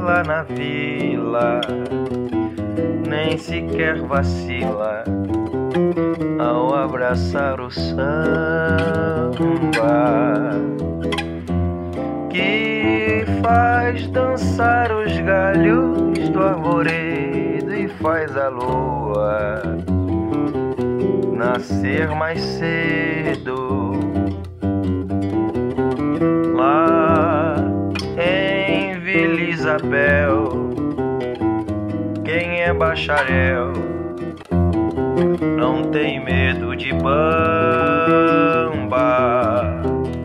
lá na vila, nem sequer vacila ao abraçar o samba, que faz dançar os galhos do arvoredo e faz a lua nascer mais cedo. Lá em Vila Isabel, quem é bacharel não tem medo de bamba.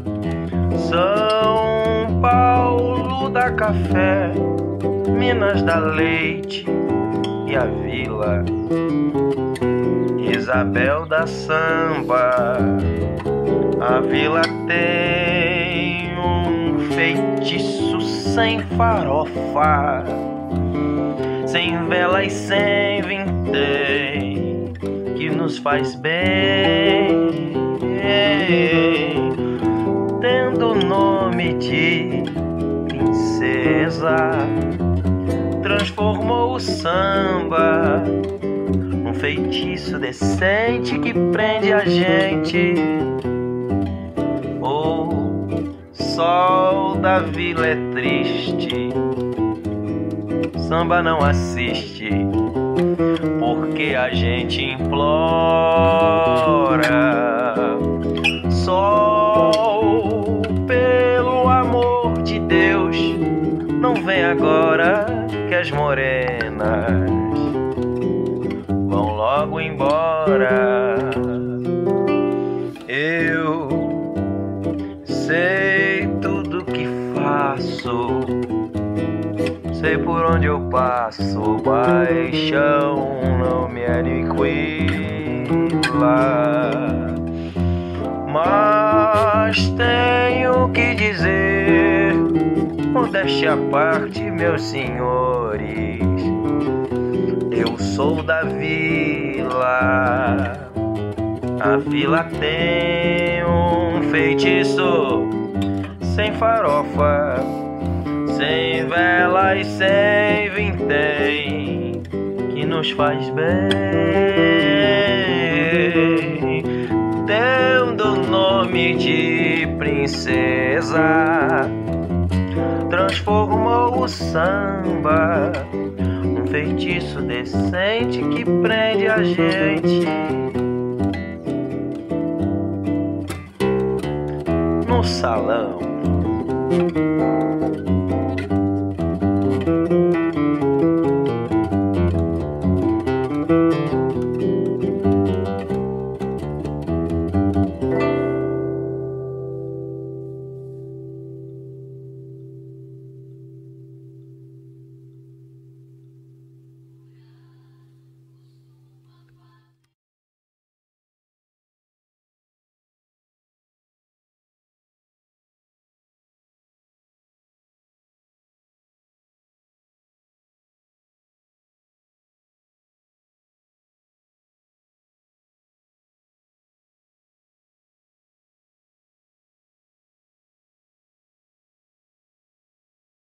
São Paulo dá café, Minas dá leite e a Vila Isabel dá samba. A vila tem um feitiço sem farofa, sem vela e sem vintém, que nos faz bem, tendo o nome de princesa, transformou o samba num feitiço decente que prende a gente. O sol da vila é triste, samba não assiste, porque a gente implora. Sol, pelo amor de Deus, não vem agora, que as morenas vão logo embora. Eu sei tudo que faço, sei por onde eu passo, paixão não me aniquila. Mas tenho que dizer, modéstia à parte, meus senhores, eu sou da vila. A vila tem um feitiço sem farofa, sem vela e sem vintém, que nos faz bem, tendo o nome de princesa, transformou o samba num feitiço decente que prende a gente. No salão